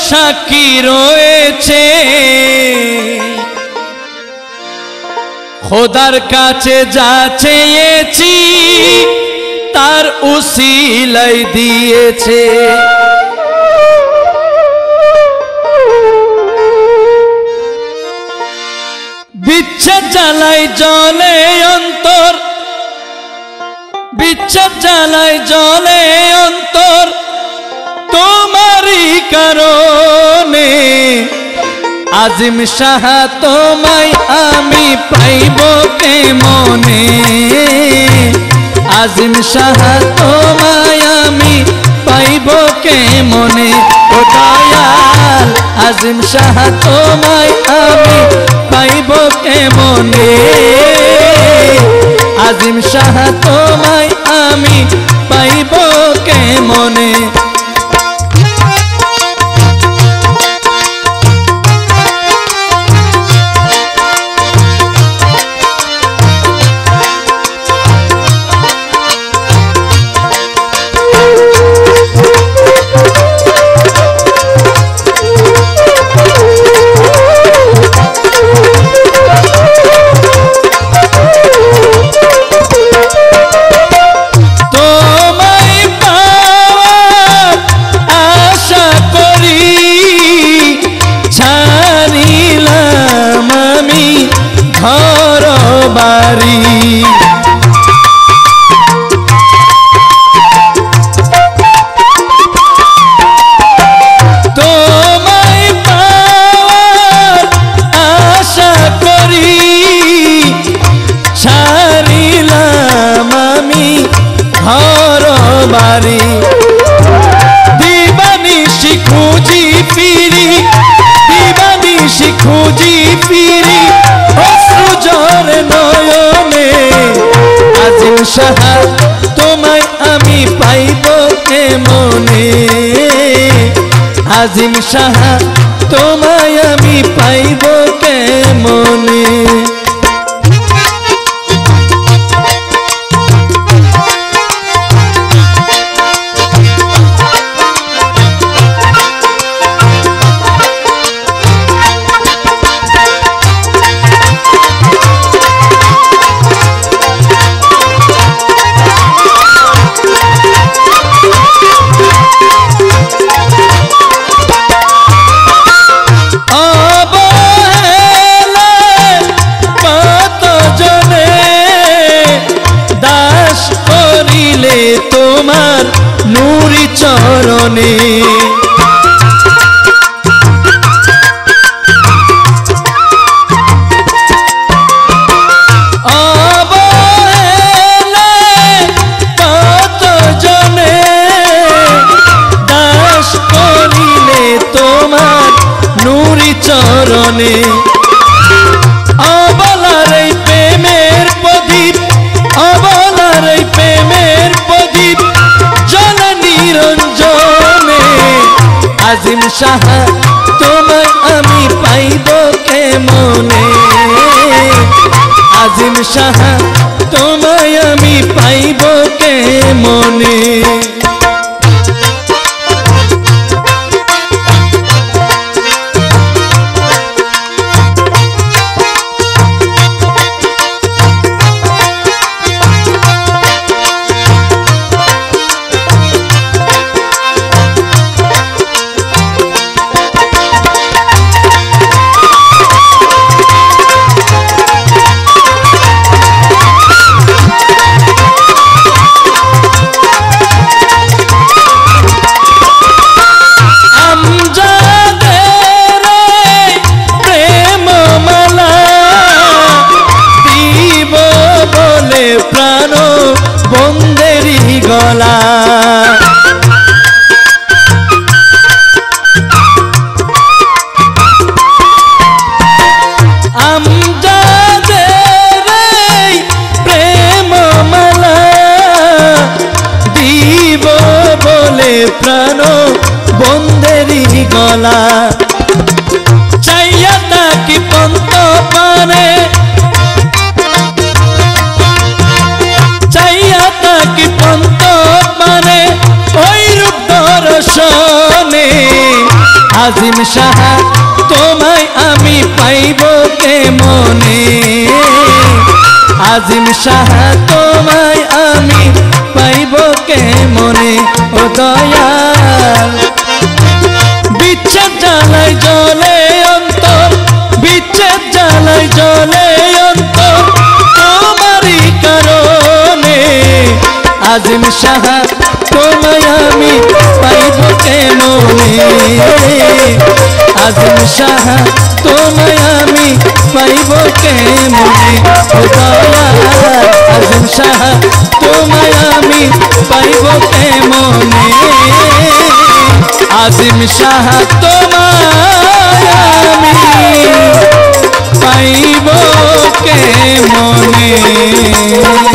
সাক্ষী রয়েছে খোদার কাছে যা চেয়েছি তার উসিলাই দিয়েছে বিচ্ছেদ জ্বালায় জ্বলে অন্তর বিচ্ছেদ জ্বালায় জ্বলে অন্তর তোমারই কারণে আজিম শাহ তোমায় আমি পাইব কেমনে আজিম শাহ তোমায় আমি পাইব কেমনে ও দয়াল আজিম শাহ তোমায় আমি পাইব কেমনে আজিম শাহ তোমায় আমি পাইব কেমনে দিবানিশি খুঁজি ফিরি অশ্রু ঝরে নয়নে আজিম শাহ তোমায় আমি পাইব কেমনে আজিম শাহ তোমায় আমি পাইব কেমনে তোমার নূরি চরণে অবহেলায় কত জনে দাস করিলে তোমার নূরি চরণে অবলার এই প্রেমের প্রদীপ অবলার এই প্রেমের প্রদীপ জল নিরঞ্জনে আজিম শাহ তোমায় আমি পাইব কেমনে আজিম শাহ তোমায় আমি পাইব কেমনে প্রাণ বন্দেরি গলা আমজাদের প্রেম মালা দিব বলে প্রাণ বন্দেরি গলা চাইয়া তাকি পন্ত পানে কি পন্ত মানে ওই রূপ দর্শনে আজিম সাহা তোমায় আমি পাইব কে মনে আজিম সাহা তোমায় আমি পাইব কে মনে ও দয়াল বিচ্ছেদ জ্বালায় জ্বলে অন্তর বিচ্ছেদ জ্বালায় জ্বলে অন্তর তোমারই কারণে আজিম সাহা তোমায় আমি পাইব কে মনে আজিম সাহা তোমায় আমি পাইব কে মনে ও দয়াল আজিম সাহা তোমায় আমি পাইব কে মনে আজিম সাহা তোমায় আমি পাইব কে মনে।